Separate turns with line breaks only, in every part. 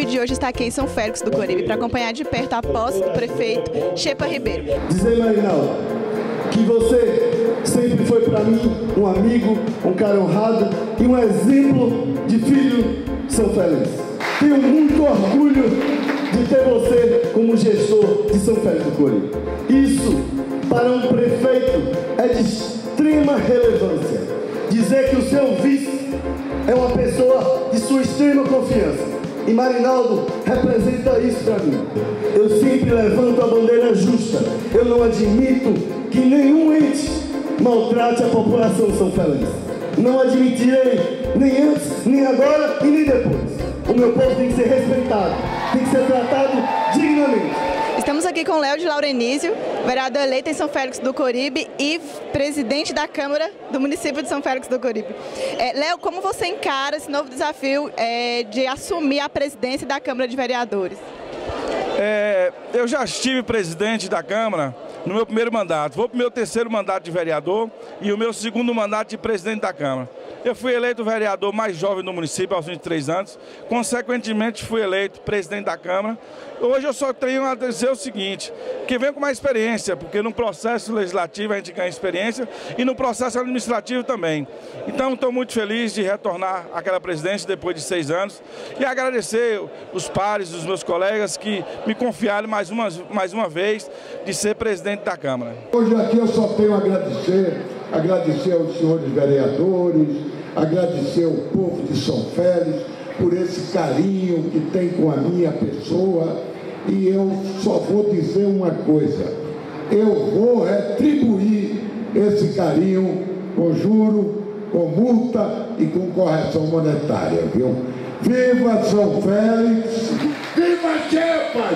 de hoje está aqui em São Félix do Coríbe para acompanhar de perto a posse do prefeito Shepa Ribeiro.
Dizer, Marinaldo, que você sempre foi para mim um amigo, um cara honrado e um exemplo de filho de São Félix. Tenho muito orgulho de ter você como gestor de São Félix do Coríbe. Isso, para um prefeito, é de extrema relevância. Dizer que o seu vice é uma pessoa de sua extrema confiança. E Marinaldo representa isso para mim. Eu sempre levanto a bandeira justa. Eu não admito que nenhum ente maltrate a população de São Félix. Não admitirei, nem antes, nem agora e nem depois. O meu povo tem que ser respeitado, tem que ser tratado dignamente.
Estamos aqui com Léo de Laurenísio, vereador eleito em São Félix do Coríbe e presidente da Câmara do município de São Félix do Coríbe. Léo, como você encara esse novo desafio de assumir a presidência da Câmara de Vereadores?
Eu já estive presidente da Câmara no meu primeiro mandato. Vou para o meu terceiro mandato de vereador e o meu segundo mandato de presidente da Câmara. Eu fui eleito vereador mais jovem do município, aos 23 anos. Consequentemente, fui eleito presidente da Câmara. Hoje eu só tenho a dizer o seguinte, que venho com mais experiência, porque no processo legislativo a gente ganha experiência e no processo administrativo também. Então, estou muito feliz de retornar àquela presidência depois de 6 anos e agradecer os pares, os meus colegas que me confiaram mais uma vez de ser presidente da Câmara.
Hoje aqui eu só tenho a agradecer aos senhores vereadores, agradecer ao povo de São Félix por esse carinho que tem com a minha pessoa, e eu só vou dizer uma coisa: eu vou retribuir esse carinho com juro, com multa e com correção monetária, viu? Viva São Félix! Viva Shepa!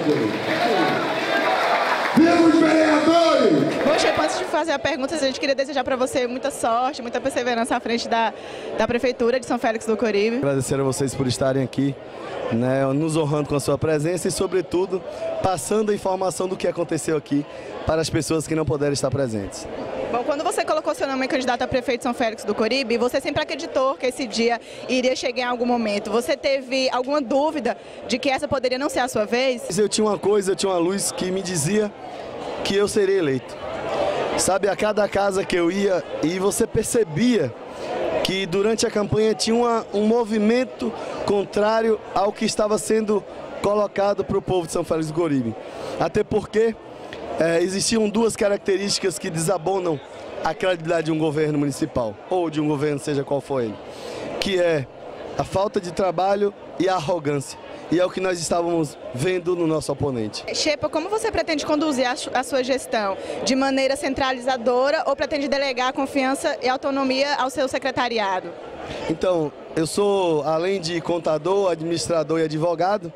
Viva os vereadores!
Bom, Shepa, antes de fazer a pergunta, a gente queria desejar para você muita sorte, muita perseverança à frente da Prefeitura de São Félix do Coríbe.
Agradecer a vocês por estarem aqui, né, nos honrando com a sua presença e, sobretudo, passando a informação do que aconteceu aqui para as pessoas que não puderam estar presentes.
Bom, quando você colocou seu nome candidato a prefeito de São Félix do Coríbe, você sempre acreditou que esse dia iria chegar em algum momento. Você teve alguma dúvida de que essa poderia não ser a sua vez?
Eu tinha uma luz que me dizia que eu seria eleito. Sabe, a cada casa que eu ia, e você percebia que durante a campanha tinha um movimento contrário ao que estava sendo colocado para o povo de São Félix do Coríbe. Até porque existiam duas características que desabonam a credibilidade de um governo municipal, ou de um governo, seja qual for ele, que é a falta de trabalho e a arrogância. E é o que nós estávamos vendo no nosso oponente.
Shepa, como você pretende conduzir a sua gestão? De maneira centralizadora ou pretende delegar a confiança e autonomia ao seu secretariado?
Então, eu sou, além de contador, administrador e advogado,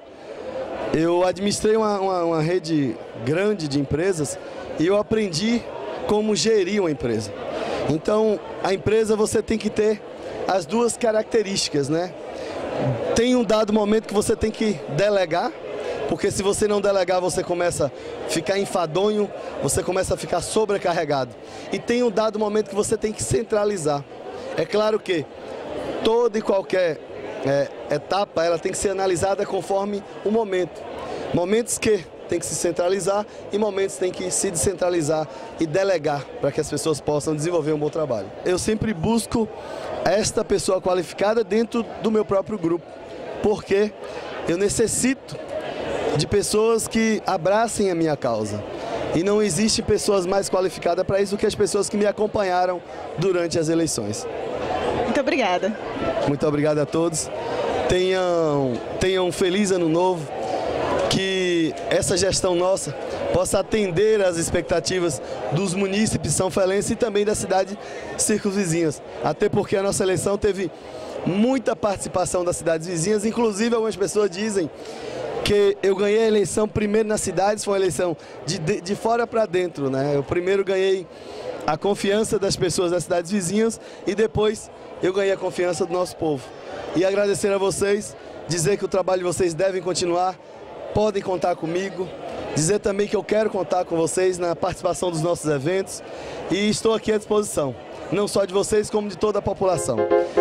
eu administrei uma rede grande de empresas e eu aprendi como gerir uma empresa. Então, a empresa você tem que ter as duas características, né? Tem um dado momento que você tem que delegar, porque se você não delegar, você começa a ficar enfadonho, você começa a ficar sobrecarregado. E tem um dado momento que você tem que centralizar. É claro que toda e qualquer etapa, ela tem que ser analisada conforme o momento. Momentos que tem que se centralizar e momentos tem que se descentralizar e delegar para que as pessoas possam desenvolver um bom trabalho. Eu sempre busco esta pessoa qualificada dentro do meu próprio grupo, porque eu necessito de pessoas que abracem a minha causa. E não existe pessoas mais qualificadas para isso do que as pessoas que me acompanharam durante as eleições.
Muito obrigada.
Muito obrigado a todos. Tenham um feliz ano novo. Que essa gestão nossa possa atender às expectativas dos munícipes são felenses e também da cidade circunvizinhas. Até porque a nossa eleição teve muita participação das cidades vizinhas, inclusive algumas pessoas dizem que eu ganhei a eleição primeiro nas cidades, foi uma eleição de fora para dentro, né? Eu primeiro ganhei a confiança das pessoas das cidades vizinhas e depois eu ganhei a confiança do nosso povo. E agradecer a vocês, dizer que o trabalho de vocês deve continuar. Podem contar comigo, dizer também que eu quero contar com vocês na participação dos nossos eventos e estou aqui à disposição, não só de vocês como de toda a população.